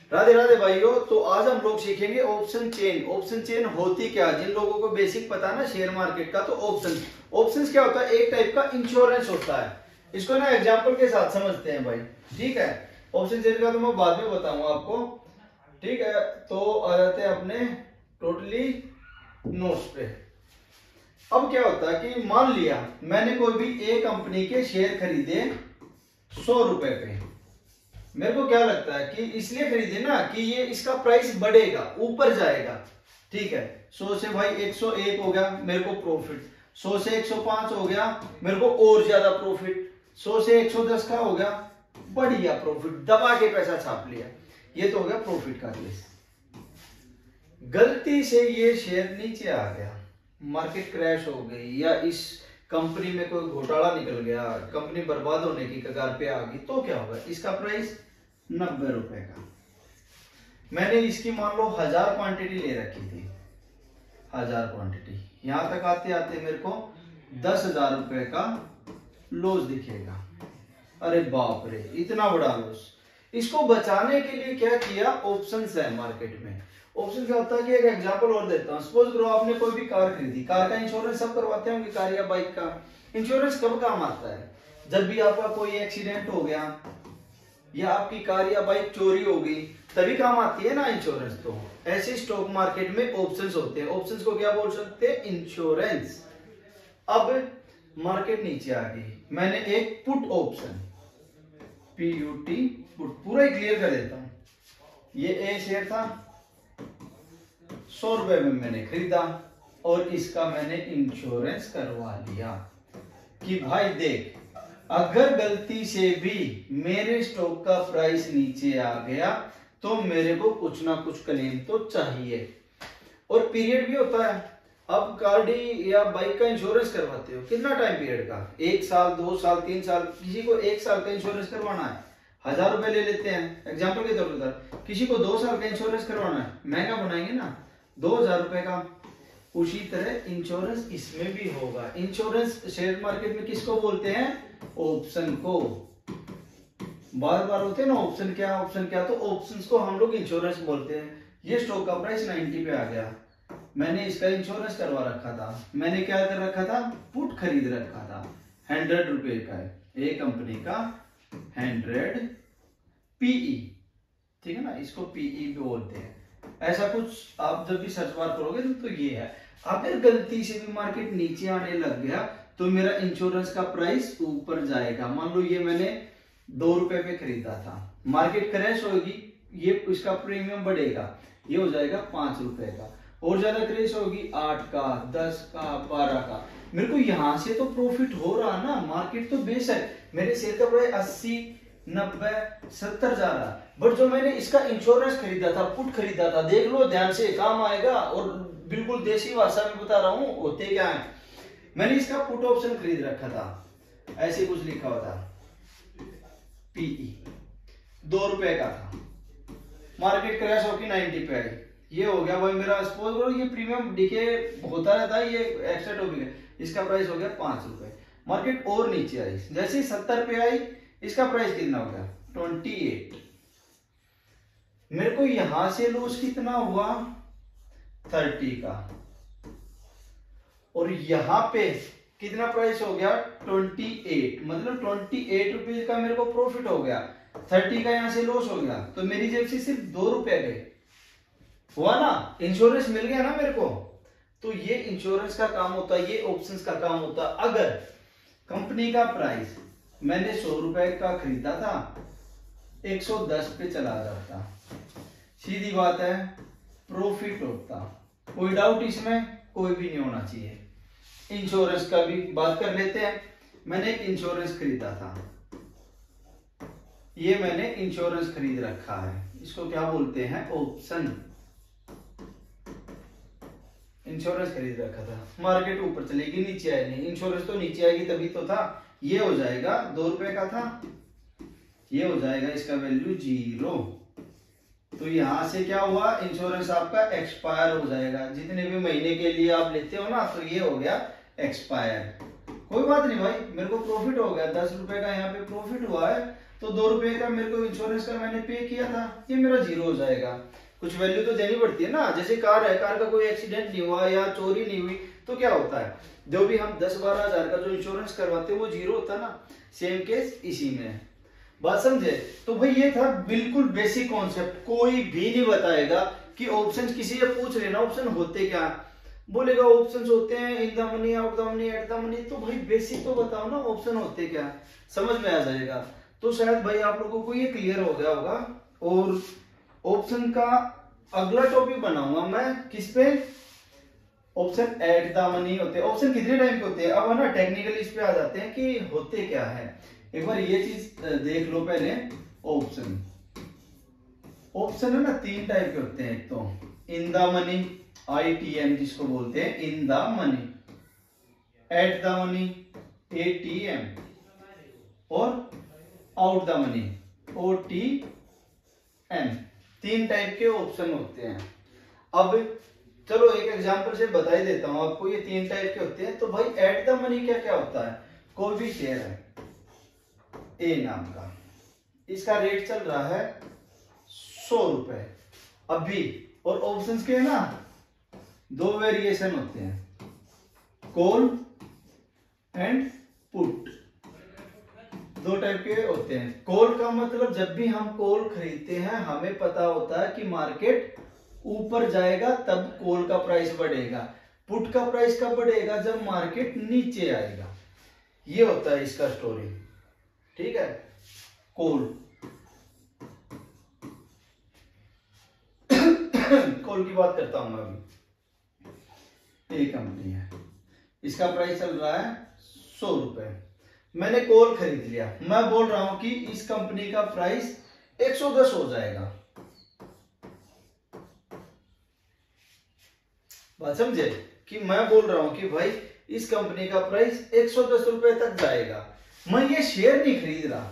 राधे राधे भाइयों। तो आज हम लोग सीखेंगे ऑप्शन चेन। ऑप्शन चेन होती क्या, जिन लोगों को बेसिक पता है ना शेयर मार्केट का, तो ऑप्शंस क्या होता है, एक टाइप का इंश्योरेंस होता है। इसको ना एग्जांपल के साथ समझते हैं भाई, ठीक है। ऑप्शन चेन का तो मैं बाद में बताऊंगा आपको, ठीक है। तो आ जाते हैं अपने टोटली नोट्स पे। अब क्या होता है कि मान लिया मैंने कोई भी एक कंपनी के शेयर खरीदे 100 रुपए पे। मेरे को क्या लगता है कि इसलिए खरीदे ना कि ये इसका प्राइस बढ़ेगा, ऊपर जाएगा, ठीक है। 100 से भाई 101 हो गया, मेरे को प्रॉफिट। 100 से 105 हो गया, मेरे को और ज्यादा प्रॉफिट। 100 से 110 का हो गया, बढ़िया प्रॉफिट, दबा के पैसा छाप लिया। ये तो हो गया प्रॉफिट का केस। गलती से ये शेयर नीचे आ गया, मार्केट क्रैश हो गई, या इस कंपनी में कोई घोटाला निकल गया, कंपनी बर्बाद होने की कगार पे आ गई, तो क्या होगा, इसका प्राइस 90 रुपए का। मैंने इसकी मान लो 1000 क्वांटिटी ले रखी थी, 1000 क्वांटिटी। यहां तक आते आते मेरे को 10,000 रुपए का लॉस दिखेगा। अरे बाप रे, इतना बड़ा लॉस। इसको बचाने के लिए क्या किया, ऑप्शंस है मार्केट में। ऑप्शन क्या होता है कि एक एग्जांपल और देता हूं। सपोज करो आपने कोई भी कार खरीदी, कार का इंश्योरेंस सब करवाते होंगे, कार या बाइक का। इंश्योरेंस कब काम आता है, जब भी आपका कोई एक्सीडेंट हो गया या आपकी कार या बाइक चोरी हो गई, तभी काम आती है ना इंश्योरेंस। तो ऐसे स्टॉक मार्केट में ऑप्शंस होते हैं। ऑप्शंस को क्या बोल सकते हैं, इंश्योरेंस। अब मार्केट नीचे आ गई, मैंने एक पुट ऑप्शन, PUT पुट, पूरा ही क्लियर कर देता हूं। ये ए शेयर था, 100 रुपए में मैंने खरीदा और इसका मैंने इंश्योरेंस करवा लिया कि भाई देख, अगर गलती से भी मेरे स्टॉक का प्राइस नीचे आ गया तो मेरे को कुछ ना कुछ क्लेम तो चाहिए। और पीरियड भी होता है। अब गाड़ी या बाइक का इंश्योरेंस करवाते हो, कितना टाइम पीरियड का, 1 साल 2 साल 3 साल, किसी को 1 साल का इंश्योरेंस करवाना है, 1000 रुपए ले लेते हैं एग्जाम्पल के तौर पर। किसी को 2 साल का इंश्योरेंस करवाना है, महंगा बनाएंगे ना, 2000 रुपए का। उसी तरह इंश्योरेंस इसमें भी होगा। इंश्योरेंस शेयर मार्केट में किसको बोलते हैं, ऑप्शन को। बार बार होते हैं ना ऑप्शन क्या ऑप्शन क्या, तो ऑप्शंस को हम लोग इंश्योरेंस बोलते हैं। ये स्टॉक का प्राइस 90 पे आ गया, मैंने इसका इंश्योरेंस करवा रखा था। मैंने क्या कर रखा था, पुट खरीद रखा था, 100 रुपए का है, एक कंपनी का 100 PE, ठीक है ना, इसको PE भी बोलते हैं। ऐसा कुछ आप जब भी सर्च बार करोगे तो ये है। अगर गलती से भी मार्केट नीचे आने लग गया तो मेरा इंश्योरेंस का प्राइस ऊपर जाएगा। मान लो ये मैंने 2 रुपए पे खरीदा था, मार्केट क्रैश होगी, ये इसका प्रीमियम बढ़ेगा, ये हो जाएगा 5 रुपए का, और ज्यादा क्रैश होगी 8 का 10 का 12 का। मेरे को यहां से तो प्रॉफिट हो रहा ना, मार्केट तो बेशक मेरे शेयर का प्राइस 80 90 70 जा रहा, बट जो मैंने इसका इंश्योरेंस खरीदा था, पुट खरीदा था, देख लो ध्यान से, काम आएगा। और बिल्कुल देसी भाषा में बता रहा हूं, होते क्या है, मैंने इसका पुट ऑप्शन खरीद रखा था, ऐसे कुछ लिखा हुआ था, PE 2 रुपए का था, मार्केट क्रैश होकर 90 पे आई, ये हो गया भाई मेरा। सपोज करो ये प्रीमियम डिके होता रहता है, ये एक्स्ट्रा टॉपिक है, इसका प्राइस हो गया 5 रुपए। मार्केट और नीचे आई, जैसे 70 पे आई, इसका प्राइस कितना हो गया 28। मेरे को यहां से लॉस कितना हुआ 30 का, और यहां पे कितना प्राइस हो गया 28, मतलब 28 रुपीज का मेरे को प्रॉफिट हो गया, 30 का यहां से लॉस हो गया, तो मेरी जेब से सिर्फ 2 रुपए गए, हुआ ना, इंश्योरेंस मिल गया ना मेरे को। तो ये इंश्योरेंस का काम होता है, ये ऑप्शंस का काम होता है। अगर कंपनी का प्राइस मैंने 100 रुपए का खरीदा था, 110 पे चला जाता, सीधी बात है प्रॉफिट होता, कोई डाउट इसमें कोई भी नहीं होना चाहिए। इंश्योरेंस का भी बात कर लेते हैं। मैंने इंश्योरेंस खरीदा था, ये मैंने इंश्योरेंस खरीद रखा है, इसको क्या बोलते हैं, ऑप्शन। इंश्योरेंस खरीद रखा था, मार्केट ऊपर चलेगी नीचे आएगी नहीं, इंश्योरेंस तो नीचे आएगी तभी तो था। ये हो जाएगा 2 रुपए का था, ये हो जाएगा इसका वैल्यू 0। तो यहां से क्या हुआ, इंश्योरेंस आपका एक्सपायर हो जाएगा, जितने भी महीने के लिए आप लेते हो ना, तो ये हो गया एक्सपायर। कोई बात नहीं भाई, मेरे को प्रॉफिट हो गया, 10 रुपए का यहाँ पे प्रॉफिट हुआ है, तो 2 रुपए का मेरे को इंश्योरेंस का मैंने पे किया था, ये मेरा जीरो हो जाएगा। कुछ वैल्यू तो देनी पड़ती है ना, जैसे कार है, कार का कोई एक्सीडेंट नहीं हुआ या चोरी नहीं हुई तो क्या होता है, जो भी हम 10-12 हजार का जो इंश्योरेंस करवाते हैं वो जीरो होता है ना। सेम केस इसी में है, बात समझे। तो भाई ये था बिल्कुल बेसिक कॉन्सेप्ट, कोई भी नहीं बताएगा कि ऑप्शन, किसी से पूछ लेना ऑप्शन होते क्या, बोलेगा ऑप्शंस होते हैं in the money, out the money, at the money. तो भाई बेसिक तो बताओ ना ऑप्शन होते क्या, समझ में आ जाएगा। तो शायद भाई आप लोगों को ये क्लियर हो गया होगा। और ऑप्शन का अगला टॉपिक बनाऊंगा मैं किस पे, ऑप्शन एट द मनी होते हैं। ऑप्शन कितने टाइप के होते हैं, अब है ना टेक्निकली इस पे आ जाते हैं कि होते क्या है। एक बार ये चीज देख लो पहले। ऑप्शन, ऑप्शन है ना 3 टाइप के होते हैं। एक तो इन द मनी, ITM जिसको बोलते हैं in the money, at the money ATM, और out the money OTM। 3 type के ऑप्शन होते हैं। अब चलो एक एग्जांपल से बता ही देता हूं आपको, ये 3 टाइप के होते हैं। तो भाई एट द मनी क्या क्या होता है, कोई भी शेयर है ए नाम का, इसका रेट चल रहा है 100 रुपए अभी, और ऑप्शंस के है ना 2 वेरिएशन होते हैं, कॉल एंड पुट। 2 टाइप के होते हैं। कॉल का मतलब जब भी हम कॉल खरीदते हैं हमें पता होता है कि मार्केट ऊपर जाएगा तब कॉल का प्राइस बढ़ेगा। पुट का प्राइस कब बढ़ेगा, जब मार्केट नीचे आएगा। ये होता है इसका स्टोरी, ठीक है। कॉल, कॉल की बात करता हूं मैं अभी। एक कंपनी है, इसका प्राइस चल रहा है 100 रुपए, मैंने कॉल खरीद लिया। मैं बोल रहा हूं कि इस कंपनी का प्राइस 110 हो जाएगा, बात समझे। कि मैं बोल रहा हूं कि भाई इस कंपनी का प्राइस 110 रुपए तक जाएगा, मैं ये शेयर नहीं खरीद रहा।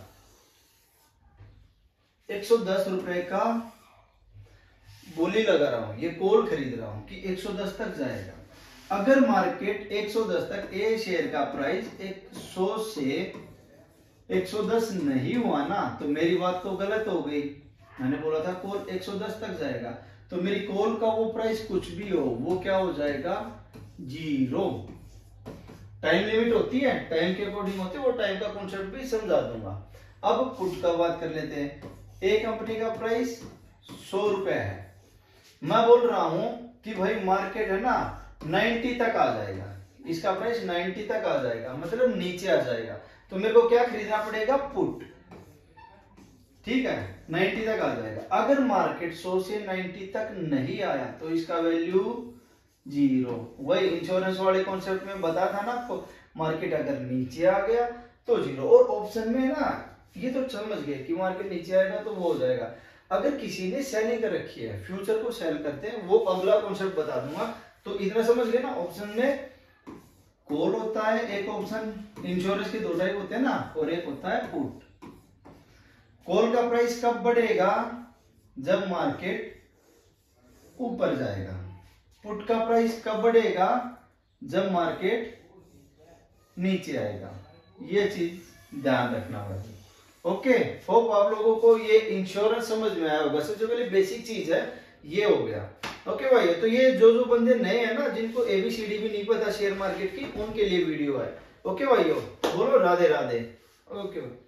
110 रुपए का बोली लगा रहा हूं, ये कॉल खरीद रहा हूं कि 110 तक जाएगा। अगर मार्केट 110 तक, ए शेयर का प्राइस 100 से 110 नहीं हुआ ना, तो मेरी बात तो गलत हो गई। मैंने बोला था कॉल 110 तक जाएगा, तो मेरी कॉल का वो प्राइस कुछ भी हो वो क्या हो जाएगा, जीरो। टाइम लिमिट होती है, टाइम के अकॉर्डिंग होती है, वो टाइम का कॉन्सेप्ट भी समझा दूंगा। अब पुट का बात कर लेते हैं। ए कंपनी का प्राइस 100 रुपए है, मैं बोल रहा हूं कि भाई मार्केट है ना 90 तक आ जाएगा, इसका प्राइस 90 तक आ जाएगा, मतलब नीचे आ जाएगा। तो मेरे को क्या खरीदना पड़ेगा, पुट, ठीक है, 90 तक आ जाएगा। अगर मार्केट 100 से 90 तक नहीं आया तो इसका वैल्यू जीरो। वही इंश्योरेंस वाले कॉन्सेप्ट में बता था ना आपको, मार्केट अगर नीचे आ गया तो जीरो। और ऑप्शन में ना ये तो समझ गए कि मार्केट नीचे आएगा तो वो हो जाएगा। अगर किसी ने सेलिंग कर रखी है, फ्यूचर को सेल करते हैं, वो अगला कॉन्सेप्ट बता दूंगा। तो इतना समझ गए ना, ऑप्शन में कॉल होता है एक ऑप्शन, इंश्योरेंस के 2 टाइप होते हैं ना, और एक होता है पुट। कॉल का प्राइस कब बढ़ेगा, जब मार्केट ऊपर जाएगा। पुट का प्राइस कब बढ़ेगा, जब मार्केट नीचे आएगा। ये चीज ध्यान रखना भाई। ओके, होप आप लोगों को ये इंश्योरेंस समझ में आया होगा। सबसे पहले बेसिक चीज है, ये हो गया। ओके भाई, तो ये जो बंदे नए हैं ना, जिनको ABCD भी नहीं पता शेयर मार्केट की, उनके लिए वीडियो है। ओके भाइयों, बोलो राधे राधे। ओके भाई।